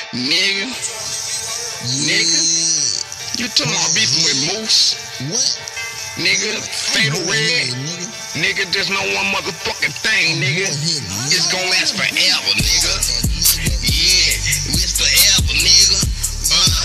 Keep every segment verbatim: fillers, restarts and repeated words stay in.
Nigga. Nigga. You talking about beefing with Moose? What? Nigga, Fatal Red. Nigga, there's no one motherfucking thing, nigga. It's gonna last forever, nigga. Yeah, it's forever, nigga. Uh,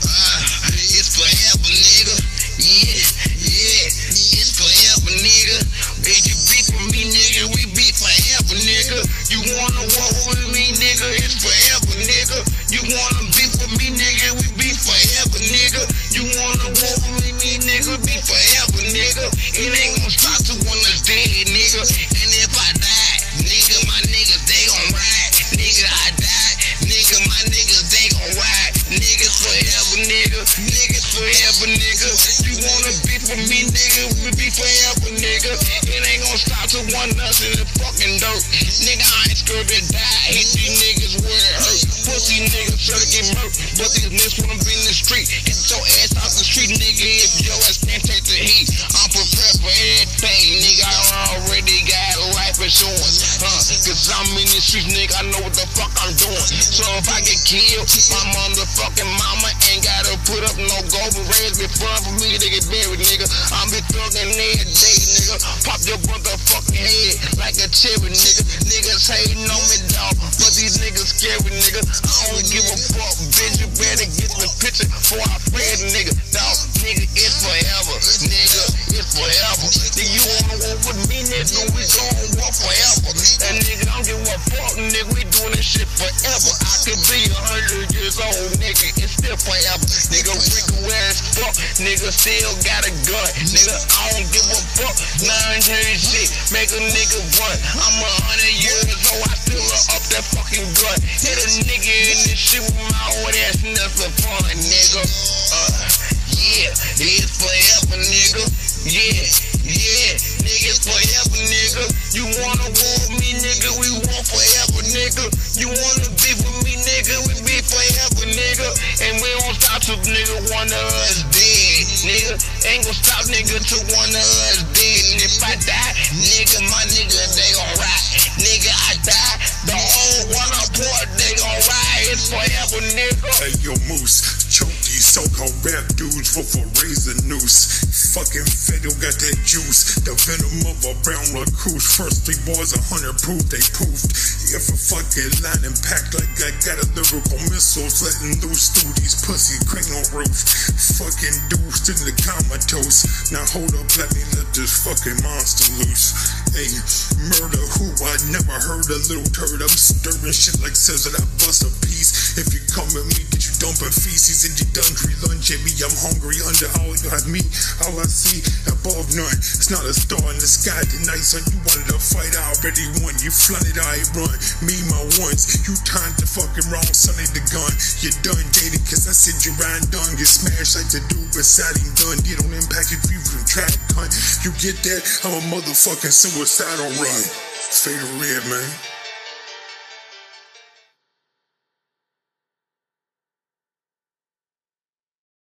uh, it's forever, nigga. Yeah, yeah, it's forever, nigga. If you beef with me, nigga, we beef forever, nigga. You wanna walk with me, nigga, it's forever, nigga. You wanna beef with me, nigga, we beef forever, nigga. You wanna walk with me, nigga, beef forever, nigga. It ain't gonna stop till one is dead, nigga. And if I die, nigga, my niggas, they gon' ride. Nigga, I die, nigga, my niggas, they gon' ride. Niggas forever, nigga. Niggas forever, nigga. You wanna beef with me, nigga, we beef forever, nigga. It ain't gonna stop till one us in the fucking dirt. Nigga, I ain't scared to die. Hit these niggas where it hurt. Pussy niggas try to get murked. But these niggas wanna be in the street. Get your ass out the street, nigga, if your ass can't take the heat. I'm prepared for everything, nigga. I already got life insurance, huh? Cause I'm in the streets, nigga. I know what the fuck I'm doing. So if I get killed, my motherfucking mama ain't gotta put up no golden rays. Be fun for me to get buried, nigga. I'm be thugging every day, nigga. Pop your motherfucking head like a cherry, nigga. Niggas hating on me, dog, but these niggas scary, nigga. I don't give a fuck, bitch. You better get the picture before I spread, nigga. Dog, nigga, it's forever, nigga. It's forever. Nigga, you wanna walk with me, nigga? We gon' walk forever. And nigga, I don't give a fuck, nigga. We doing this shit forever. I could be a hundred years old, nigga. It's still forever, nigga. Rico as fuck, nigga. Still got a gun, nigga. I don't give a fuck. nine hundred shit, make a nigga run. I'm a hundred years old, I still up that fucking gun. Hit a nigga in this shit with my old ass, and that's for fun, nigga. Uh, yeah, it's forever, nigga. Yeah, yeah, nigga, it's forever, nigga. You wanna war with me, nigga? We want forever, nigga. You wanna beef with me, nigga? We beef forever, nigga. And we won't stop till nigga one of us dead, nigga. Ain't gon' stop, nigga, till one of us dead. And if I die, nigga, my nigga, they gon' ride. Nigga, I die, the whole one up part, they gon' ride. It's forever, nigga. Hey, yo, Moose, choke these so-called rap dudes for for razor noose. Fucking Fatal got that juice, the venom of a brown recluse. First three bars, a hundred proof, they poofed. If a fucking line and packed like I got a lyrical missiles, letting loose through these pussy cranial roofs. Fucking deuced in the comatose. Now hold up, let me let this fucking monster loose. Hey, murder who I never heard, a little turd. I'm stirring shit like scissors, I bust a piece. If you come at me, get you dumping feces in your dungery. Lunge at me, I'm hungry under all you have me. All I see above none, it's not a star in the sky tonight, son. You wanted to fight, I already won. You flooded, I run. Me, my ones, you timed the fucking wrong, sonny the gun. You're done dating, cause I said you're right done. Get smashed like the dude beside him done. Get on impact if you from trap cunt. You get that? I'm a motherfucking suicidal run. Fatal Red, man.